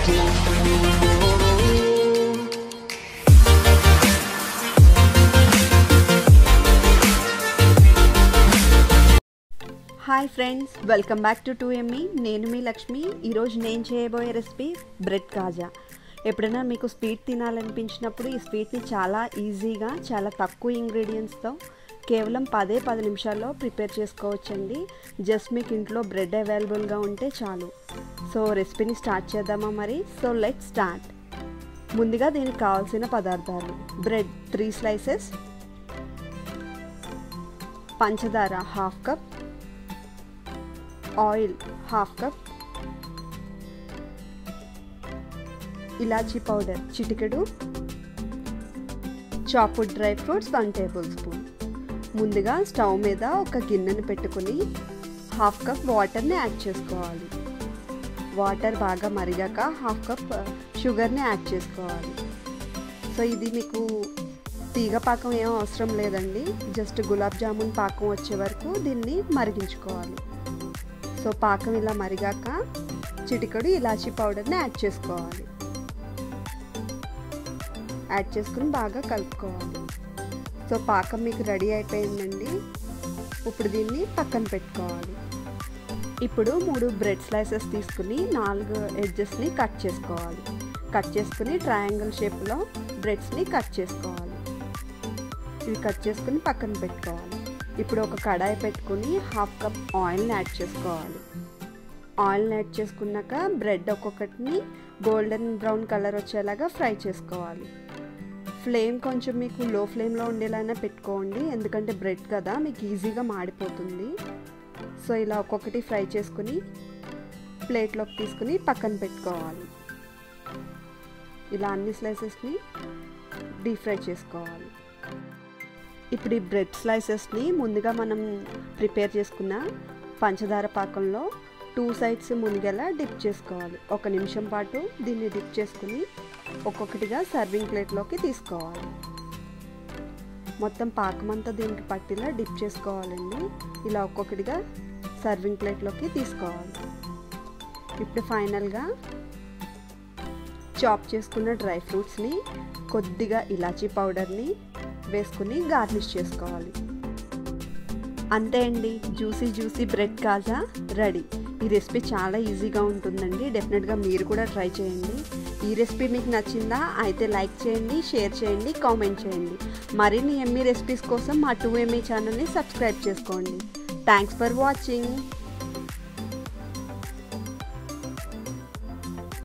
Hi friends, welcome back to 2ME. నేను మీ లక్ష్మి. ఈరోజు నేను చేయబోయే రెసిపీ బ్రెడ్ కాజా. ఎప్పుడైనా మీకు స్వీట్ తినాలనిపించినప్పుడు ఈ స్వీట్ని చాలా ఈజీగా, చాలా తక్కువ ఇంగ్రీడియంట్స్తో కేవలం 10 నిమిషాల్లో ప్రిపేర్ చేసుకోవచ్చండి. జస్ట్ మీకు ఇంట్లో బ్రెడ్ అవైలబుల్గా ఉంటే చాలు. సో రెసిపీని స్టార్ట్ చేద్దామా మరి? So let's start. ముందుగా దీనికి కావాల్సిన పదార్థాలు: బ్రెడ్ 3 స్లైసెస్, పంచదార 1/2 కప్, ఆయిల్ 1/2 కప్, ఇలాచీ పౌడర్ చిటికెడు, chopped dry fruits 1 table spoon. ముందుగా స్టవ్ మీద ఒక గిన్నెను పెట్టుకుని 1/2 కప్ వాటర్ని యాడ్ చేసుకోవాలి. వాటర్ బాగా మరిగాక 1/2 కప్ షుగర్ని యాడ్ చేసుకోవాలి. సో ఇది మీకు తీగ పాకం ఏం అవసరం లేదండి, జస్ట్ గులాబ్ జామున్ పాకం వచ్చే వరకు దీన్ని మరిగించుకోవాలి. సో పాకం ఇలా మరిగాక చిటికెడు ఇలాచీ పౌడర్ని యాడ్ చేసుకోవాలి. యాడ్ చేసుకుని బాగా కలుపుకోవాలి. సో పాకం మీకు రెడీ అయిపోయిందండి. ఇప్పుడు దీన్ని పక్కన పెట్టుకోవాలి. ఇప్పుడు 3 బ్రెడ్ స్లైసెస్ తీసుకుని 4 ఎడ్జెస్ని కట్ చేసుకోవాలి. కట్ చేసుకుని ట్రయాంగిల్ షేప్లో బ్రెడ్స్ని కట్ చేసుకోవాలి. ఇవి కట్ చేసుకుని పక్కన పెట్టుకోవాలి. ఇప్పుడు ఒక కడాయి పెట్టుకుని 1/2 కప్ ఆయిల్ని యాడ్ చేసుకోవాలి. ఆయిల్ని యాడ్ చేసుకున్నాక బ్రెడ్ ఒక్కొక్కటిని గోల్డెన్ బ్రౌన్ కలర్ వచ్చేలాగా ఫ్రై చేసుకోవాలి. ఫ్లేమ్ కొంచెం మీకు లో ఫ్లేమ్లో ఉండేలానే పెట్టుకోండి, ఎందుకంటే బ్రెడ్ కదా మీకు ఈజీగా మాడిపోతుంది. సో ఇలా ఒక్కొక్కటి ఫ్రై చేసుకుని ప్లేట్లోకి తీసుకుని పక్కన పెట్టుకోవాలి. ఇలా అన్ని స్లైసెస్ని డీప్ ఫ్రై చేసుకోవాలి. ఇప్పుడు ఈ బ్రెడ్ స్లైసెస్ని ముందుగా మనం ప్రిపేర్ చేసుకున్న పంచదార పాకంలో 2 సైడ్స్ మునిగేలా డిప్ చేసుకోవాలి. 1 నిమిషం పాటు దీన్ని డిప్ చేసుకుని ఒక్కొక్కటిగా సర్వింగ్ ప్లేట్లోకి తీసుకోవాలి. మొత్తం పాకం అంతా దీనికి పట్టిలా డిప్ చేసుకోవాలండి. ఇలా ఒక్కొక్కటిగా సర్వింగ్ ప్లేట్లోకి తీసుకోవాలి. ఇప్పుడు ఫైనల్గా చాప్ చేసుకున్న డ్రై ఫ్రూట్స్ని, కొద్దిగా ఇలాచీ పౌడర్ని వేసుకుని గార్నిష్ చేసుకోవాలి. అంతే అండి, జ్యూసీ బ్రెడ్ కాజా రెడీ. ఈ రెసిపీ చాలా ఈజీగా ఉంటుందండి. డెఫినెట్గా మీరు కూడా ట్రై చేయండి. ఈ రెసిపీ మీకు నచ్చిందా? అయితే లైక్ చేయండి, షేర్ చేయండి, కామెంట్ చేయండి. మరిన్ని ఎమ్మీ రెసిపీస్ కోసం మా 2ME ఛానల్ని సబ్స్క్రైబ్ చేసుకోండి. Thanks for watching.